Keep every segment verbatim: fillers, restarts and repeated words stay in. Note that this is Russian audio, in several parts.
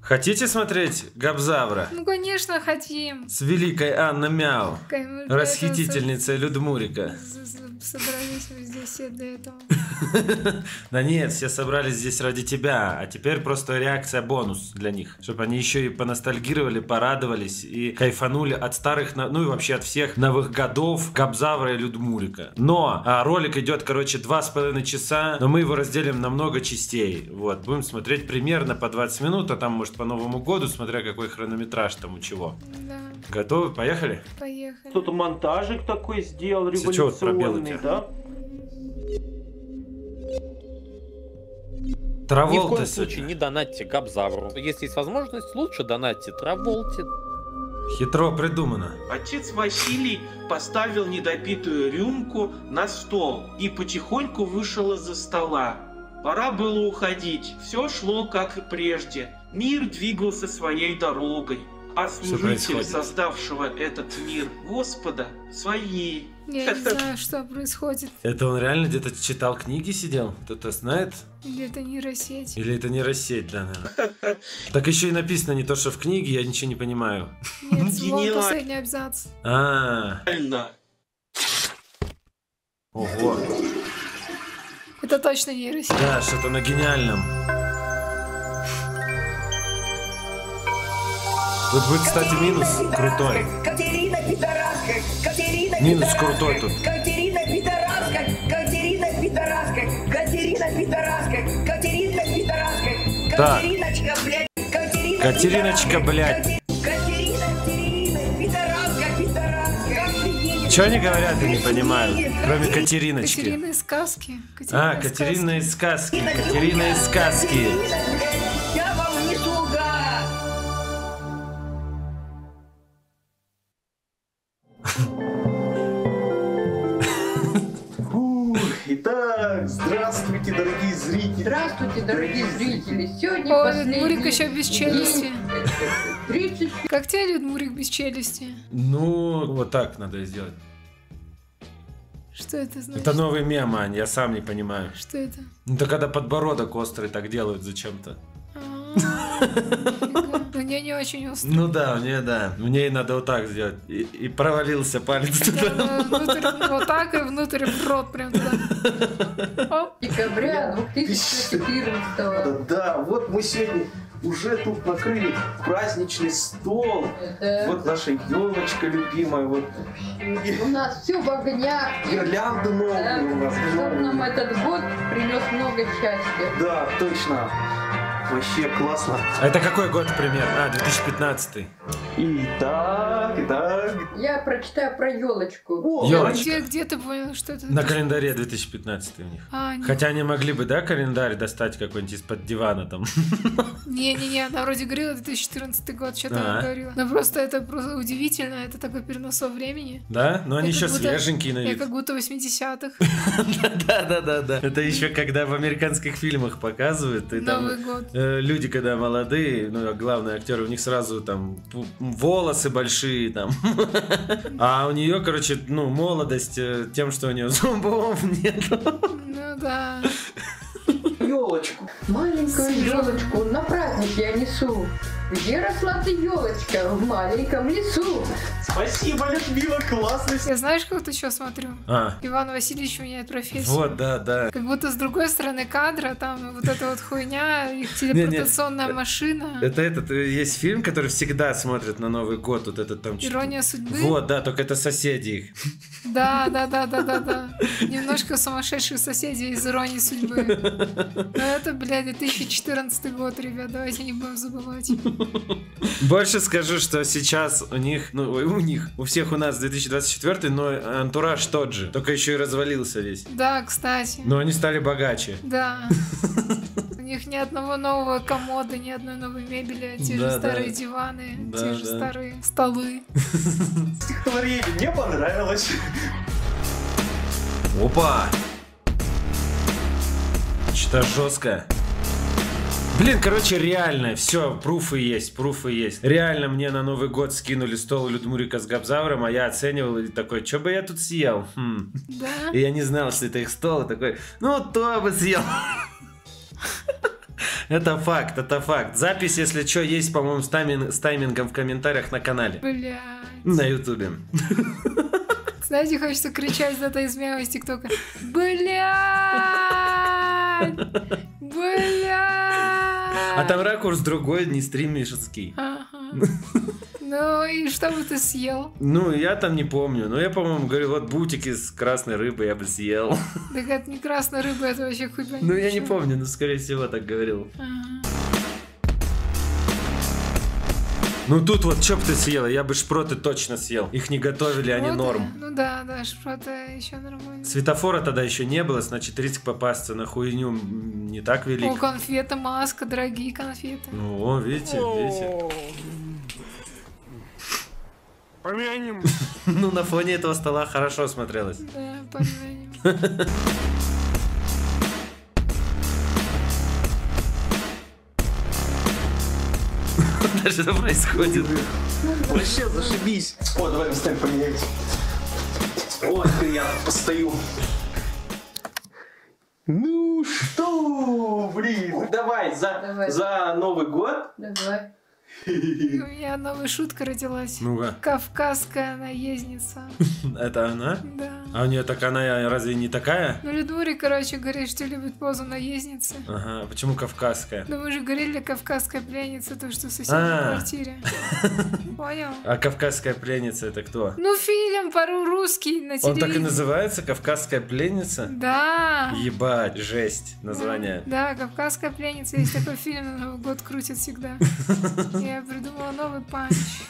Хотите смотреть Габзавра? Ну, конечно, хотим. С великой Анной Мяу, Мы расхитительницей Людмурика. Собрались мы здесь все для этого. Да нет, все собрались здесь ради тебя, а теперь просто реакция бонус для них, чтобы они еще и поностальгировали, порадовались и кайфанули от старых, ну и вообще от всех новых годов Габзавра и Людмурика. Но а, ролик идет, короче, два с половиной часа, но мы его разделим на много частей. Вот, будем смотреть примерно по двадцать минут, а там, может, по Новому году, смотря какой хронометраж там у чего. Да. Готовы? Поехали? Поехали. Кто-то монтажик такой сделал, Ты чё вот пробел у революционный, тебя? да? Ни в Траволта коем случае сегодня. не донатьте Габзавру. Если есть возможность, лучше донатьте Траволте. Хитро придумано. Отец Василий поставил недопитую рюмку на стол и потихоньку вышел из-за стола. Пора было уходить. Все шло как и прежде. Мир двигался своей дорогой. А служитель, создавшего этот мир, Господа, своей. Я не знаю, что происходит. Это он реально где-то читал книги, сидел? Кто-то знает? Или это нейросеть? Или это нейросеть, да, наверное. Так еще и написано не то, что в книге, я ничего не понимаю. Нет, вон последний абзац. А. Ого. Это точно нейросеть. Да, что-то на гениальном. Тут будет, кстати, минус крутой. Катерина Пидораска, Катерина Минус крутой тут. Катерина Пидораска, Катерина Пидораска, Катерина Пидораска, Катерина Пидораска, Так. Катериночка, блядь, Катерина Катериночка, блядь. Катерина, Катерина, Пидораска, Пидораска. Что они говорят, я не понимаю. Кроме Катериночки. Катерина из сказки. А, Катерина из сказки. Катерина из сказки. Я вам не слуга. Итак, здравствуйте, дорогие зрители. Здравствуйте, дорогие зрители. Сегодня Ой, последний Людмурик еще без челюсти. тридцать. Как тебе, Людмурик, без челюсти? Ну, вот так надо сделать. Что это значит? Это новый мем, Ань, я сам не понимаю. Что это? Ну, то когда подбородок острый так делают зачем-то. Мне не очень острый. Ну да, мне да. Мне надо вот так сделать. И, и провалился палец туда. Внутрь, вот так и внутрь в рот прям туда. Оп. Декабря две тысячи четырнадцатого. Да, вот мы сегодня уже тут накрыли праздничный стол. Это... Вот наша елочка любимая. Вот. У нас все в огнях. Гирлянды новые у нас. Чтоб нам этот год принес много счастья. Да, точно. Вообще классно. А это какой год примерно? А, две тысячи пятнадцатый. Итак, итак. Я прочитаю про елочку. О, Ёлочка. Где, где ты понял, что это? На календаре две тысячи пятнадцатый у них. А, нет. Хотя они могли бы, да, календарь достать какой-нибудь из-под дивана там. Не-не-не, она вроде говорила две тысячи четырнадцатый год, что-то А. она говорила. Но просто это просто удивительно, это такой перенос во времени. Да? Но они Я еще как будто- свеженькие на Я вид. как будто восьмидесятых. Да-да-да-да. Это еще когда в американских фильмах показывают, и там Новый год. э, люди, когда молодые, ну, главные актеры, у них сразу там п- волосы большие там. А у нее, короче, ну, молодость э, тем, что у нее зубов нет. Ну да. елочку. Маленькую елочку на праздник я несу. Где росла ты, елочка? В маленьком лесу. Спасибо, Людмила, классно. Я знаешь, как тут еще смотрю? А, Иван Васильевич меняет профессию. вот, да, да. Как будто с другой стороны кадра, там вот эта вот хуйня, их телепортационная машина. Это этот, э, есть фильм, который всегда смотрят на Новый год, вот этот там... Ирония судьбы. Вот, да, только это соседи их. Да, да, да, да, да, да. Немножко сумасшедших соседей из иронии судьбы. Но это, блядь, две тысячи четырнадцатый год, ребят, давайте не будем забывать. Больше скажу, что сейчас у них, ну, ой, у них, у всех у нас две тысячи двадцать четвёртый, но антураж тот же, только еще и развалился весь. Да, кстати. Но они стали богаче. Да. У них ни одного нового комода, ни одной новой мебели, те Да, же да. старые диваны, Да, те же да. старые столы. Стихотворение мне понравилось. Опа! Что-то жестко. Блин, короче, реально, все, пруфы есть, пруфы есть. Реально мне на Новый год скинули стол Людмурика с Габзавром, а я оценивал и такой, что бы я тут съел? Хм. Да? И я не знал, что это их стол, и такой, ну, то бы съел. Это факт, это факт. Запись, если что, есть, по-моему, с, таймин- с таймингом в комментариях на канале. Блядь. На ютубе. Знаете, хочется кричать за это из мема из ТикТока. Блядь! Блядь! А там ракурс другой, не стримишский. Ага. Ну и что бы ты съел? Ну, я там не помню. Но я, по-моему, говорю, вот бутики с красной рыбой я бы съел. Так это не красная рыба, это вообще хуй пойми. Ну, я не помню, но, скорее всего, так говорил. Ага. Ну, тут вот, что бы ты съела? Я бы шпроты точно съел. Их не готовили, они Вот, норм. Ну да, да, шпроты еще нормально. Светофора тогда еще не было, значит, риск попасться на хуйню не так велик. О, конфеты, маска, дорогие конфеты. О, видите, видите. Помянем. Ну, на фоне этого стола хорошо смотрелось. Да, помянем. Что это происходит? Вообще зашибись. О, давай местами поменяемся. Вот я постою. Ну что, блин, давай за, Давай. за Новый год. Давай. У меня новая шутка родилась. Ну-ка, Кавказская наездница. это она? Да. А у нее так она разве не такая? Ну, Людмуре, короче, говорит, что любит позу наездницы. Ага, почему кавказская? Ну, мы же говорили, кавказская пленница, то, что в соседней А. квартире. Понял? А кавказская пленница это кто? Ну, фильм по-русски на Он телевизоре. так и называется? Кавказская пленница? Да. Ебать, жесть, название. Да, кавказская пленница. Есть такой фильм, на Новый год крутят всегда. Я придумала новый панч.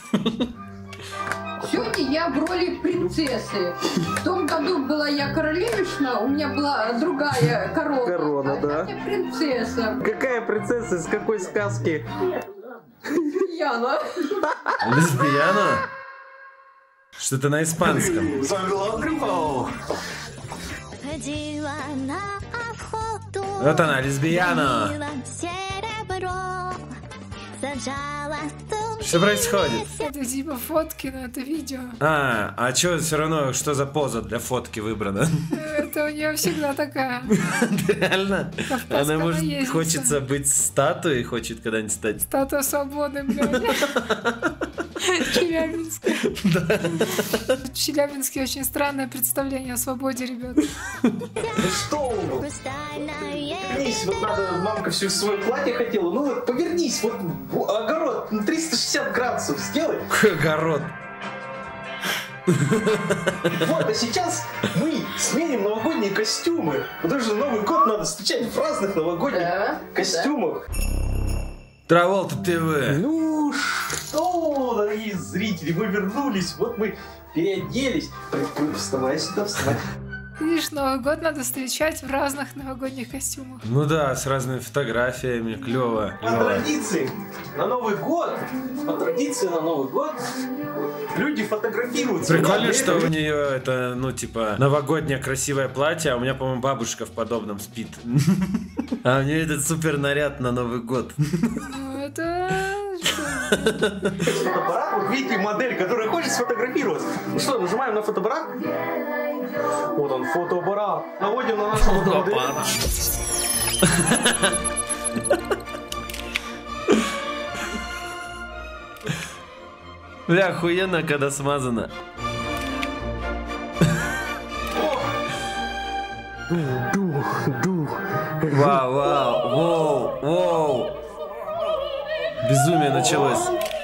Сегодня я в роли принцессы. В том году была я королевишна, у меня была другая корона. Корона, а да. я принцесса. Какая принцесса из какой сказки? Яна. Лесбияна? Что-то на испанском. Вот она, лесбияна. Что происходит? Это типа фотки, но это видео. А, а чё все равно, что за поза для фотки выбрана? Это у нее всегда такая. Реально? Кавказская Она, может, наездница. хочется быть статуей, хочет когда-нибудь стать. Статуя свободы, блядь. Челябинская. В Челябинске очень странное представление о свободе, ребят. Ну что? Повернись, вот надо, мамка все свое платье хотела. Ну вот повернись, вот в огород на триста шестьдесят градусов сделай. Огород. Вот, а сейчас мы сменим новогодние костюмы. Потому что Новый год надо встречать в разных новогодних Да, костюмах. Траволта ТВ. Ну что, дорогие зрители, мы вернулись. Вот мы переоделись. Вставай сюда, вставай. Видишь, Новый год надо встречать в разных новогодних костюмах. Ну да, с разными фотографиями, клево. По традиции на Новый год, по традиции на Новый год люди фотографируются. Прикольно, Да, что у нее это, ну, типа, новогоднее красивое платье, а у меня, по-моему, бабушка в подобном спит. А у нее этот супер наряд на Новый год. Ну, это... Фотоаппарат, вот видите модель, которая хочет сфотографироваться. Ну что, нажимаем на фотоаппарат? Вот он, фотоаппарат. Наводим на нашу модель. Бля, охуенно, когда смазано. Дух, дух. Вау, вау, воу, воу. Безумие началось.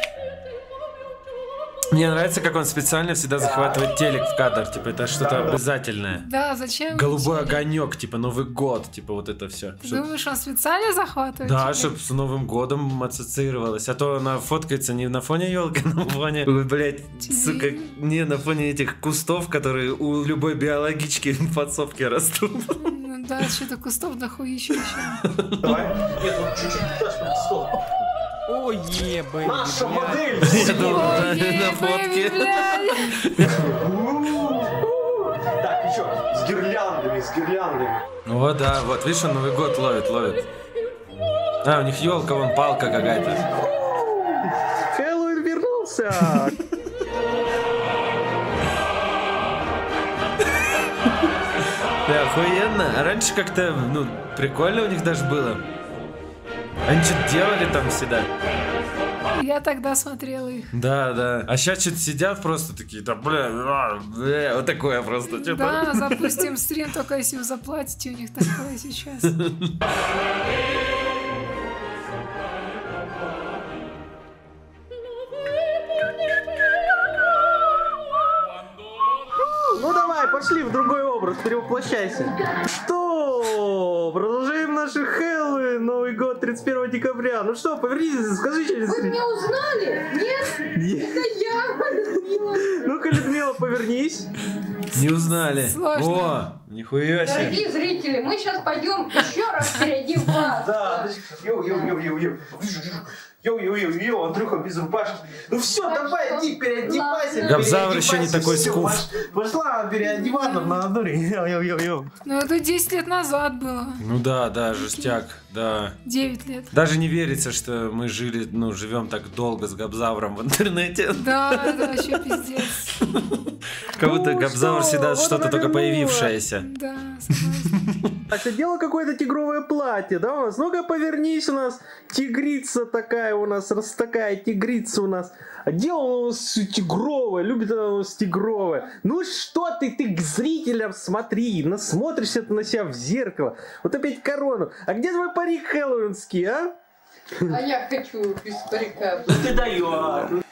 Мне нравится, как он специально всегда захватывает телек в кадр. Типа, это что-то обязательное. Да, зачем? Голубой огонек, типа Новый год, типа вот это все. Ты думаешь, он специально захватывает? Да, тебя? чтобы с Новым годом ассоциировалось. А то она фоткается не на фоне елки, а на фоне, ой, блядь, сука, не на фоне этих кустов, которые у любой биологички в подсобке растут. Ну да, что-то кустов дохуища еще. Давай. Нет, вот чуть-чуть дальше, стоп. Ой, ебать. Наша модель. Я думал, да, на фотке. Так, еще с гирляндами, с гирляндами. О, да, вот, видишь, он Новый год ловит, ловит. А, у них елка, вон палка какая-то. Хэллоуин вернулся. Да, охуенно. А раньше как-то, ну, прикольно у них даже было. Они что-то делали там всегда. Я тогда смотрела их. Да, да. А сейчас что-то сидят просто такие, да, бля, а, бля, вот такое просто. Что-то... Да, запустим стрим, только если вы заплатите, у них такое сейчас. Ну давай, пошли в другой образ, перевоплощайся. Что? Продолжаем наши Хэллоуин, Новый год, тридцать первого декабря. Ну что, повернись, скажи через... Вы меня узнали? Нет? Нет. Это я, Людмила. Ну-ка, Людмила, повернись. Не узнали. Сложно. О, нихуя себе. Дорогие зрители, мы сейчас пойдем еще раз впереди вас. Да, йоу-йоу-йоу-йоу-йоу. Йоу-йоу-йоу-йоу, Андрюха без рубашки. Ну все, давай, иди, переодевайся. Габзавр еще не такой скуф. Пошла переодеваться на натуре. Йоу-йоу-йоу. Ну это десять лет назад было. Ну да, да, жестяк, да. девять лет. Даже не верится, что мы жили, ну, живем так долго с Габзавром в интернете. Да, это вообще пиздец. Как будто Ну Габзавр что, всегда вот что-то она только вернулась. появившееся. Да, согласна. А ты делала какое-то тигровое платье, да, у нас? Ну-ка, повернись, у нас тигрица такая у нас, раз такая тигрица у нас. А делала у нас тигровое, любит она у нас тигровое. Ну что ты, ты к зрителям смотри, насмотришься ты на себя в зеркало. Вот опять корону. А где твой парик хэллоуинский, а? А я хочу без парика. Ты даешь.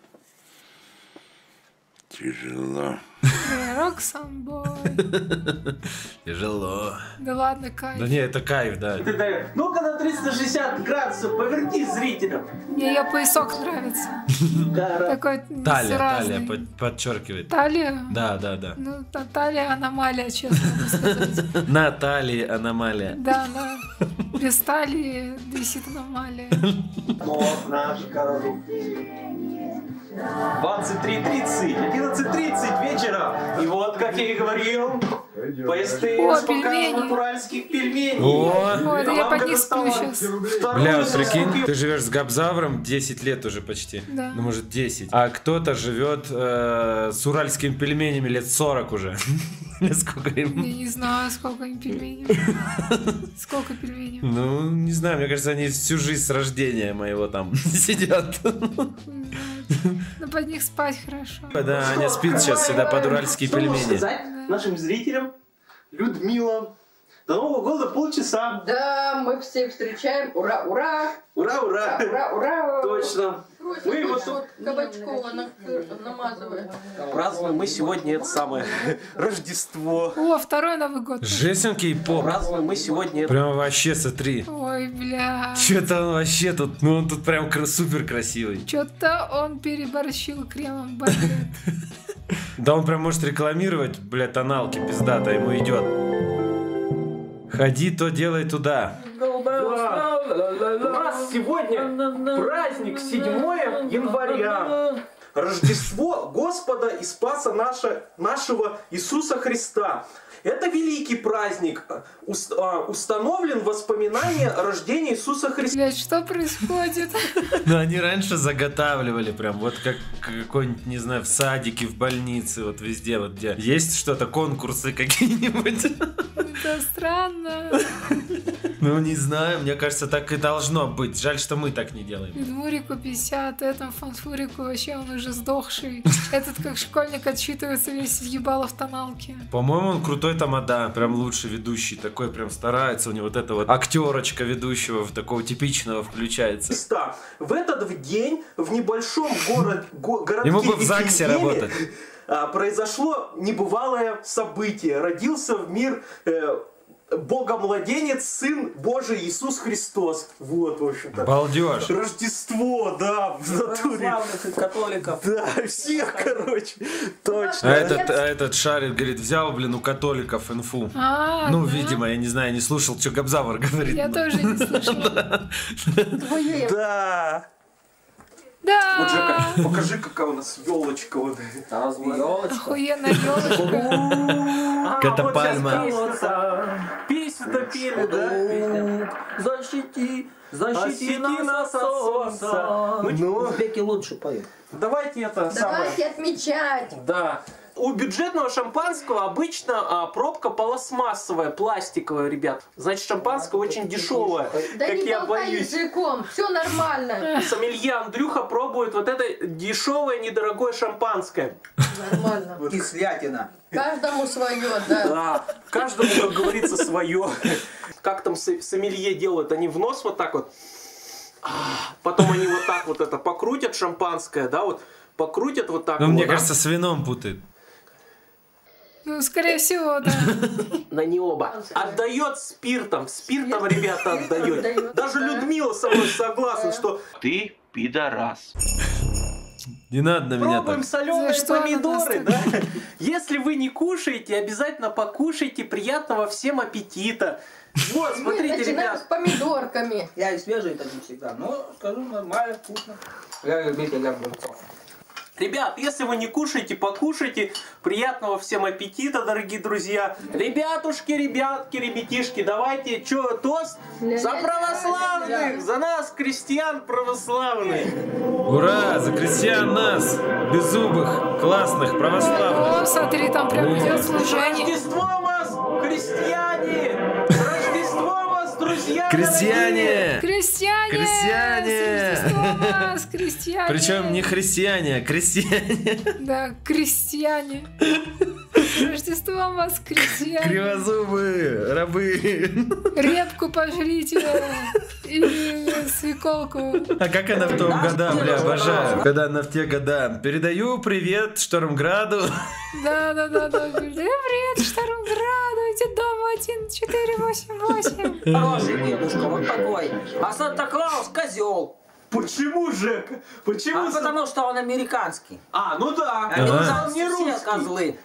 Тяжело. Роксамбой. Тяжело. Да ладно, кайф. Да не, это кайф, да. Ты даешь. Ну-ка на триста шестьдесят градусов поверни зрителям. Мне ее поясок нравится. Такой Талия, разный. талия под- подчеркивает. Талия? Да, да, да. Ну, та- талия аномалия, честно могу сказать. На талии аномалия. Да, да. Без талии висит аномалия. Вот наш король. двадцать три тридцать, одиннадцать тридцать вечера. И вот, как я и говорил, по О, СТС показывают пельмени. уральских пельменей. О! Ой, да я Вам под них сплю досталось сейчас. вторую Бля, вот заслугу. прикинь, ты живешь с Габзавром десять лет уже почти. Да. Ну, может, десять. А кто-то живет э, с уральскими пельменями лет сорок уже. Сколько им? Я не знаю, сколько им пельменей. Сколько пельменей? Ну, не знаю, мне кажется, они всю жизнь с рождения моего там сидят. Ну, под них спать хорошо. Да, Аня спит сейчас всегда под уральские Что можешь пельмени. сказать нашим зрителям? Людмила. До Нового года полчаса. Да, мы все встречаем. Ура, ура! Ура, ура. Ура, ура! Точно. Мы вот тут Кабачкова намазывает. празднуем мы сегодня это самое Рождество. О, второй Новый год. Жесть он кей-поп. Празднуем мы сегодня это... Прям вообще, смотри. Ой, бля. Что-то он вообще тут, ну он тут прям кра- супер красивый. Что-то он переборщил кремом балет. Да он прям может рекламировать, бля, тоналки, пиздато, ему идет. Ходи, то делай туда. У нас сегодня праздник седьмое января. Рождество Господа и Спаса наша, нашего Иисуса Христа. Это великий праздник. Ус- а, установлен в воспоминание о рождении Иисуса Христа. Блять, что происходит? Ну они раньше заготавливали прям, вот как какой-нибудь, не знаю, в садике, в больнице, вот везде, вот где. Есть что-то, конкурсы какие-нибудь? Это странно. Ну не знаю, мне кажется, так и должно быть. Жаль, что мы так не делаем. Мурику пятьдесят, этому фанфурику вообще он уже сдохший. Этот как школьник отчитывается весь ебало в тоналке. По-моему, он крутой тамада, прям лучший ведущий, такой прям старается, у него вот эта вот актерочка ведущего в такого типичного включается. Христа. В этот день в небольшом город, го- городке Ему бы в ЗАГСе Вифлееме, работать. а, произошло небывалое событие. Родился в мир э, Бога-младенец, Сын Божий Иисус Христос. Вот, в общем-то. Балдеж. Рождество, да, в натуре. католиков. Да, всех, короче. Точно. А этот, а этот шарит, говорит, взял, блин, у католиков инфу. А, Ну, да? видимо, я не знаю, не слушал, что Габзавр говорит. Я тоже не слышала. Да. Да! Вот, Жека, покажи, какая у нас елочка. Вот. Охуенная елочка. Какая-то пальма. Песню-то пели, да? Защити, защити нас от солнца. Ну, Узбеки лучше поют. давайте это самое. Давайте отмечать. Да. У бюджетного шампанского обычно а, пробка пластмассовая, пластиковая, ребят. Значит, шампанское очень дешевое, Да как не я болтай боюсь. языком, все нормально. Сомелье Андрюха пробует вот это дешевое, недорогое шампанское. Нормально. Кислятина. Каждому свое, да. Да, каждому, как говорится, свое. Как там со- сомелье делают? Они в нос вот так вот. Потом они вот так вот это покрутят шампанское, да, вот покрутят вот так. Ну, вот, мне да? кажется, с вином путает. Ну, скорее всего, да. На не оба. Отдает спиртом. Спиртом, ребята, отдает. отдает, Даже да. Людмила со мной согласна, что Ты пидорас. Не надо на меня пробуем так. соленые За что она помидоры, нас да? Если вы не кушаете, обязательно покушайте. Приятного всем аппетита. Вот, Мы смотрите, начинаем с ребят. помидорками. Я и свежие такие всегда. Ну, скажу, нормально, вкусно. Я любитель огурцов. Ребят, если вы не кушаете, покушайте. Приятного всем аппетита, дорогие друзья. Ребятушки, ребятки, ребятишки, давайте, чё, тост за православных, за нас, крестьян православных. Ура! За крестьян нас! Беззубых, классных, православных. О, смотри, там прям идет С служение. Рождеством вас, христиане! С Рождеством вас, друзья! Крестьяне! Крестьяне! Крестьяне! С Рождеством вас, крестьяне! Причем не христиане, а крестьяне. Да, крестьяне. С Рождеством вас, крестьяне! Кривозубы, рабы. Репку пожрите и свеколку. А как она в том года, бля, обожаю. Когда она в те года. Передаю привет Штормграду. Да-да-да-да. Привет, Штормграду, иди дома один четыре восемь восемь. Хороший дедушка, вот такой. А Санта-Клаус козел. Почему, Жека? Почему? А потому что он американский. А, ну да. Они Ага. там не все козлы.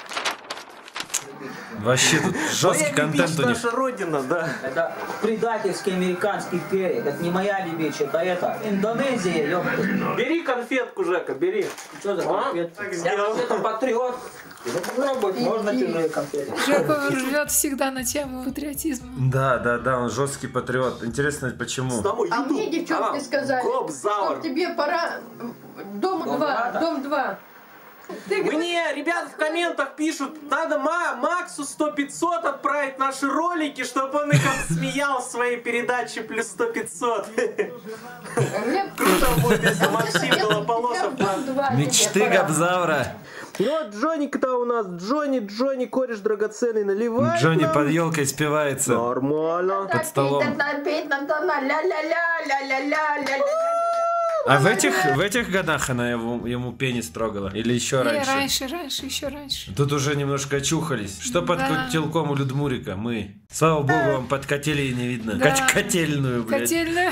Вообще тут жесткий Моя контент бич у них. наша родина, да. Это предательский американский перец. Это не моя либичь, это это. Индонезия, ёпта. Бери конфетку, Жека, бери. Что за А? конфет? Так Я сделал. вообще-то патриот. Попробовать можно чужие конфеты. Жека рвет всегда на тему патриотизма. Да, да, да, он жесткий патриот. Интересно, почему? Домой А еду. мне девчонки А, сказали, Кобзавр. что тебе пора дом Дом два, два, дом два. Ты говоришь, Мне ребята в комментах пишут, надо Ма- Максу сто пятьсот отправить наши ролики, чтобы он их отсмеял в своей передаче плюс сто пятьсот. а мне- Круто будет, если а мне- Максим я- Голополосов. я в дом два тебе Мечты пора. Габзавра. Ну вот Джонни-то у нас. Джонни, Джонни, кореш драгоценный, наливает Джонни нам. под елкой спевается. Нормально. Под столом. Напеть нам там на ля-ля-ля-ля-ля-ля-ля-ля. А в этих, в этих годах она ему, ему пенис трогала? Или еще Не, раньше? раньше, раньше, еще раньше. Тут уже немножко очухались. Что под Да. котелком у Людмурика? Мы. Слава богу, вам под котелей не видно. Да. Кот- котельную, блядь. Котельная.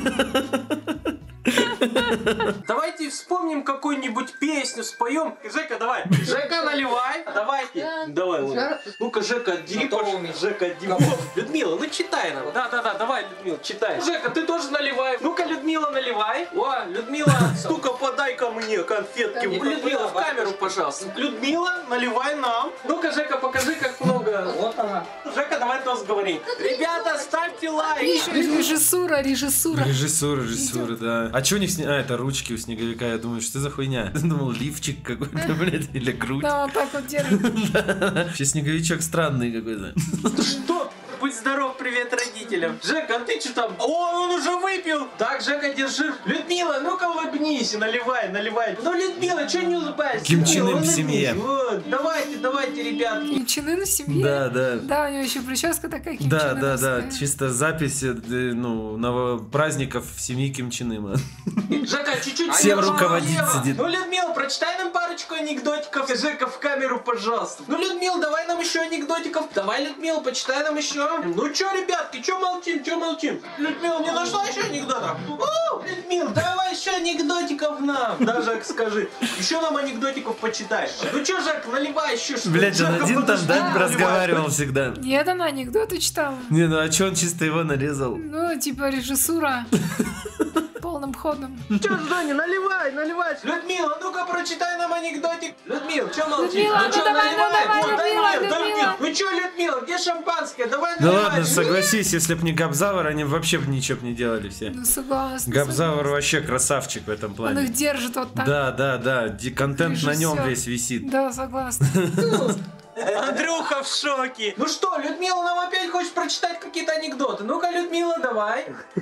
Давайте вспомним какую-нибудь песню, споем. Жека, давай. Жека, наливай. Давайте. Давай, ладно. Ну-ка, Жека, отдели, пожалуйста. Жека, отдели. О, Людмила, ну читай нам. Да-да-да, давай, Людмила, читай. Жека, ты тоже наливай. Ну-ка, Людмила, наливай. О, Людмила, стука, подай ко мне конфетки. Людмила, в камеру, пожалуйста. Людмила, наливай нам. Ну-ка, Жека, покажи, как много. Вот она. Жека, давай тост говори. Ребята, ставьте лайк. Режиссура, режиссура. Режиссура, режиссура, да. А что у них сни... А, это ручки у снеговика. Я думаю, что за хуйня? Я думал, лифчик какой-то, блядь, или грудь. Да, вот так вот держит. Вообще снеговичок странный какой-то. Что? Будь здоров, привет родителям. Жека, а ты что там? О, он уже выпил. Так, Жека, держи. Людмила, ну-ка улыбнись, наливай, наливай. Ну, Людмила, что не улыбаешься? Ким Чен Ын Людмила, в семье. улыбнись. Вот, давайте, давайте, ребятки. Ким Чен Ын в семье. Да, да. Да, у него еще прическа такая Ким Да, Чен да, Ыновская. да, чисто запись, э, ну, ново- праздников в семье Ким Чен Ына. Жека, чуть-чуть. Всем слева, руководить слева. сидит. Ну, Людмила, прочитай нам парочку анекдотиков. Жека, в камеру, пожалуйста. Ну, Людмила, давай нам еще анекдотиков. Давай, Людмила, почитай нам еще. Ну, что, ребятки, что молчим, что молчим? Людмила, не нашла еще анекдотов? У, Людмила, давай еще анекдотиков нам. Да, Жек, скажи. Еще нам анекдотиков почитай. Ну, что, Жек, наливай еще что-то. Блять, он Жека, один там, подожди, да, наливай. разговаривал всегда. Нет, она анекдоты читала. Не, ну а че он чисто его нарезал? Ну, типа режиссура. полным ходом. Чё, Женя, наливай, наливай. Людмила, ну-ка прочитай нам анекдотик. Людмила, чё молчишь? Людмила, ну чё, давай, ну наливай? давай, Вот, дай Людмила, мне, дай Людмила. мне. Ну чё, Людмила, где шампанское? Давай Ну наливай. ладно, согласись, если б не Габзавр, они вообще бы ничего бы не делали все. Ну согласна. Габзавр вообще красавчик в этом Он плане. их держит вот так. Да, да, да, ди- контент на нем Режиссер. весь висит. Да, согласна. Андрюха в шоке. Ну что, Людмила нам опять хочет прочитать какие-то анекдоты. Ну-ка, Людмила, давай.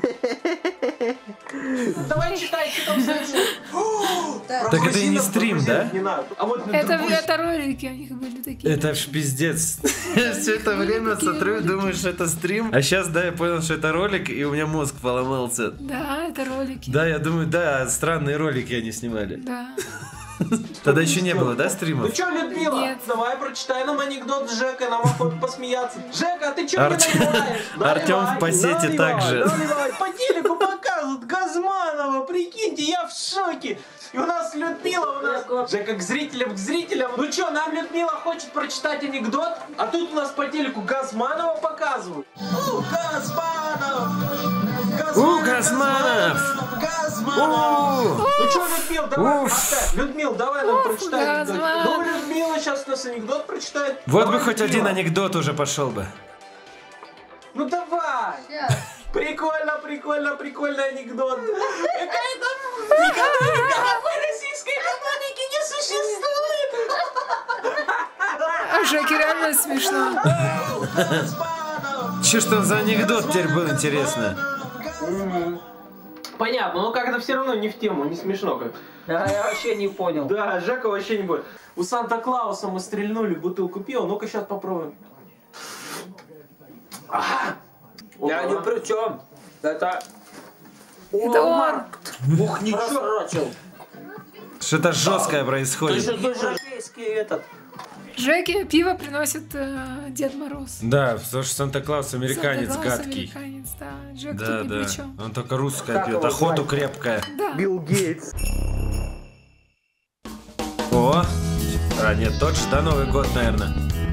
Давай читай, что там дальше. Так это и не стрим, да? Не надо. А вот Это, другой- это ролики у них были такие. Это ж пиздец. Все это время смотрю и думаю, что это стрим. А сейчас, да, я понял, что это ролик, и у меня мозг поломался. Да, это ролики. Да, я думаю, да, странные ролики они снимали. Да. Тогда еще не было, да, Ну стримов? чё, Людмила, Нет. давай прочитай нам анекдот с Жекой, нам охота посмеяться. Жека, ты чё Арт- мне наливаешь? Артём Наливай, в пассете наливай, также. наливай. По телеку показывают Газманова, прикиньте, я в шоке. И у нас Людмила, у нас... Жека, к зрителям, к зрителям. Ну чё, нам Людмила хочет прочитать анекдот, а тут у нас по телеку Газманова показывают. У, Газманов! У, Газманов! Газманов! Ну чё, Людмил, давай, Уф. оставь. Людмил, давай нам Уф, прочитай анекдот. Газманов. Ну, Людмила сейчас у нас анекдот прочитает. Вот бы Давай, хоть Людмила. один анекдот уже пошел бы. Ну давай! Сейчас. Прикольно, прикольно, прикольный анекдот. Какая-то никакой, никакой российской экономики не существует. А Жеке реально смешно. Че что за анекдот теперь был, интересно? Понятно, но как-то все равно не в тему, не смешно как. Да, я вообще не понял. Да, Жека вообще не будет. У Санта-Клауса мы стрельнули, бутылку пива. Ну-ка сейчас попробуем. Я ни при чем. Это... Это он. Ух, ничего. Просрочил. Что-то жесткое Ты происходит. же европейский этот. Жеке пиво приносит э, Дед Мороз. Да, потому что Санта-Клаус американец Санта-Клаус гадкий. американец, да. Джек Да, тут ни да. при чем. Он только русское Как пьет, его охоту звать? крепкая. Да. Билл Гейтс. О! А, нет, тот же, да, Новый год, наверное.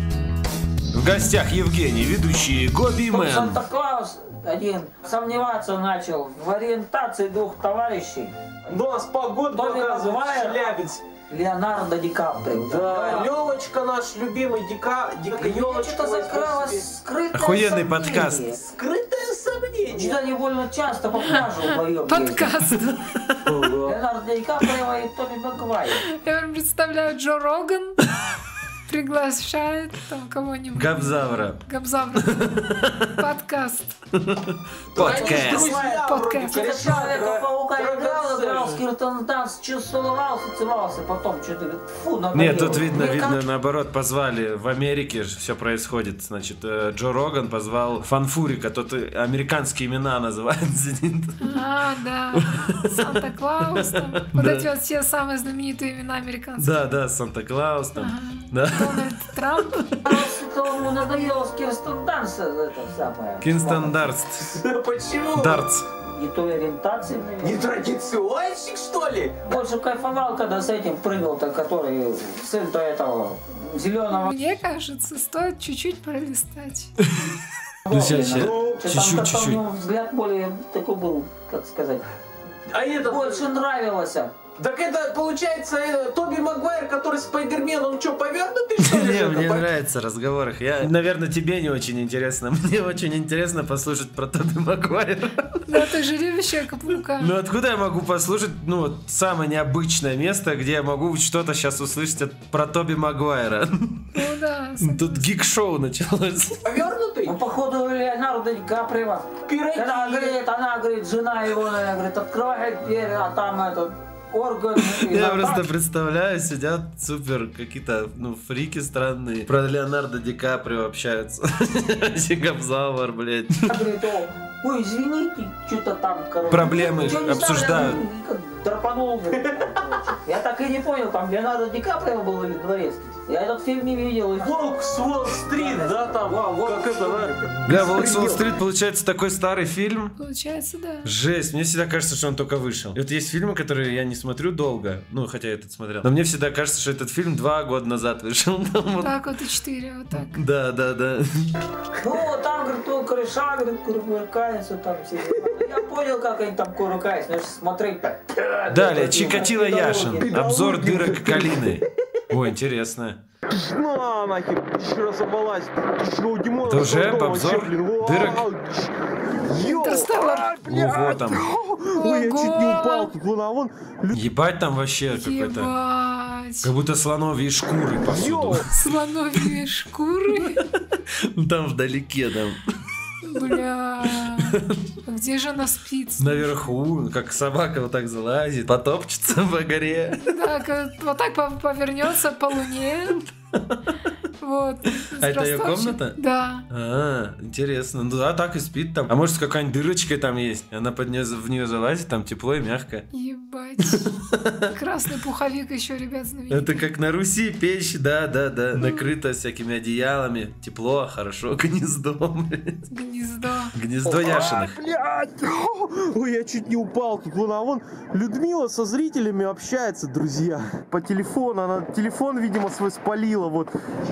В гостях Евгений, ведущий Гоби Тут Мэн. Санта-Клаус один сомневаться начал в ориентации двух товарищей. У нас погода Тоби показывает Магуайр. Челябинск. Леонардо Ди Каприо. Да, Левочка наш любимый, Дика, Дика Елочка. Что-то закралось скрытое Охуенный сомнение. подкаст. Скрытое сомнение. Что-то они больно часто по пляжу вдвоем Подкаст. ездят. Леонардо Ди Каприо и Тоби Магуайр. Я вам представляю Джо Роган. Приглашает там кого-нибудь. Габзавра. Габзавра. Подкаст. Подкаст. Друзья, Подкаст. вроде Это Человека-паука Драгоценный. играл, играл, с Киртон Данс, целовался, целовался, потом что-то говорит, фу, надоело. Нет, тут видно, Мне видно, как- наоборот, позвали. В Америке же все происходит. Значит, э, Джо Роган позвал Фанфурика, тот э, американские имена называет, сидит. А, да. Санта-Клаус. там. Вот эти вот все самые знаменитые имена американцев. Да, да, Санта-Клаус там. Ага. Да. Дональд Трамп. Просто ему надоело с Кирстен Данс, это самое. Кинстон Дарст. Почему? Дартс. Не той ориентации, Не наверное. традиционщик, что ли? Больше кайфовал, когда с этим прыгал-то, который сын-то этого зеленого. Мне кажется, стоит чуть-чуть пролистать. Ну, сейчас, сейчас. Там как-то у Чуть-чуть, него взгляд более такой был, как сказать, А это... больше нравилось. Так это, получается, э, Тоби Магуайр, который Спайдермен, он что, повернутый, что ли? Не, Жека? мне По- нравится разговор их. Я, наверное, тебе не очень интересно. Мне очень интересно послушать про Тоби Магуайра. Да, ты же любишь Человека-паука. Ну откуда я могу послушать, ну, вот самое необычное место, где я могу что-то сейчас услышать от, про Тоби Магуайра? Ну да. Тут гик-шоу началось. Повернутый? Ну, походу, Леонардо Ди Каприо. Пирати. Когда говорит, она говорит, жена его, она говорит, открывает дверь, а там этот орган. и Я на- просто представляю, сидят супер какие-то, ну, фрики странные. Про Леонардо Ди Каприо общаются. Сигабзавр, блядь. Говорит, о, ой, извините, что-то там, короче. Проблемы ничего не обсуждают. знаю, я, ну, драпанул. говорит, короче. Я так и не понял, там Леонардо Ди Каприо был или Дворецкий. Я этот фильм не видел. и- Волк с Уолл-стрит, да, там, как это, да? Бля, Волк с Уолл-стрит, получается, такой старый фильм. Получается, да. Жесть, мне всегда кажется, что он только вышел. И вот есть фильмы, которые я не смотрю долго. Ну, хотя я этот смотрел. Но мне всегда кажется, что этот фильм два года назад вышел. Там вот- Так вот и четыре, вот так. Да, да, да. Ну, там, говорит, он кореша, говорит, кувыркается, там все. Я понял, как они там курукаются, но смотреть так. Далее, Чикатило Яшин. Обзор дырок калины. О, интересно. На, нахер, еще раз оболазь. Что, Димон, Это уже дома, обзор вообще, блин, дырок? Интерстеллар. Ого, там. Ой, я чуть не упал. Тут вон, а вон. Ебать там вообще какой-то. Ебать. Как будто слоновьи шкуры повсюду. Слоновьи шкуры. Там вдалеке, там. Бля. Где же она спит? Наверху, как собака вот так залазит, потопчется по горе. Да, как- вот так по- повернется по луне. Вот. А это её Росточек. комната? Да. А, интересно. Ну да, так и спит там. А может какая-нибудь дырочка там есть? Она под нее, в нее залазит, там тепло и мягко. Ебать. Красный пуховик еще, ребят, знаменитый. Это как на Руси печь, да, да, да. Накрыто всякими одеялами. Тепло, хорошо, гнездо. блядь. Гнездо. Гнездо Яшиных. Блядь! Ой, я чуть не упал. Тут вон, а вон Людмила со зрителями общается, друзья. По телефону. Она телефон, видимо, свой спалила. Вот.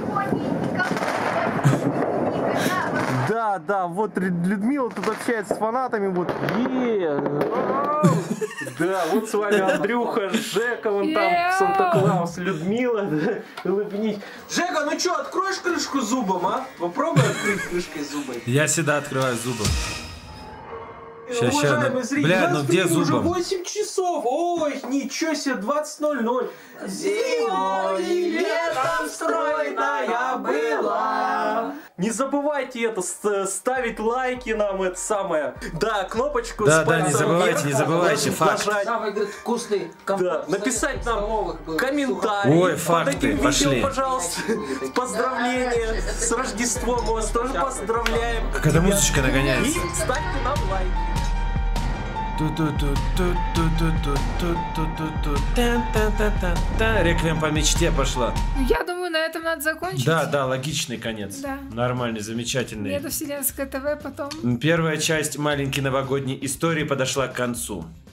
Да, да, вот Людмила тут общается с фанатами. Вот. Е. Да, вот с вами Андрюха, Жека, вон там Санта-Клаус, Людмила. Улыбнись. Жека, ну что, откроешь крышку зубом, а? Попробуй открыть крышкой зубом. Я всегда открываю зубом. Ща, ща, Уважаемые ну, зрители, бля, у нас ну где времени уже зубом? восемь часов. Ой, ничего себе, двадцать ноль ноль. Зимой и летом стройная была. Не забывайте это, ст- ставить лайки нам, это самое. Да, кнопочку Да, с да, не пальцем забывайте, вверх не забывайте, нажать. факт. Самый, говорит, вкусный компот. Да, написать нам комментарий. Ой, под факты, этим пошли. видео, пожалуйста, поздравления с Рождеством. Мы вас тоже поздравляем. Какая-то музычка И нагоняется. ставьте нам лайки. Ту-ту-ту-ту-ту-ту-ту-ту-ту-ту-ту-ту. Реквием по мечте пошла. Ну, я думаю, на этом надо закончить. Да, да, логичный конец. Да. Нормальный, замечательный. Медовселенское ТВ потом. Первая часть маленькой новогодней истории подошла к концу.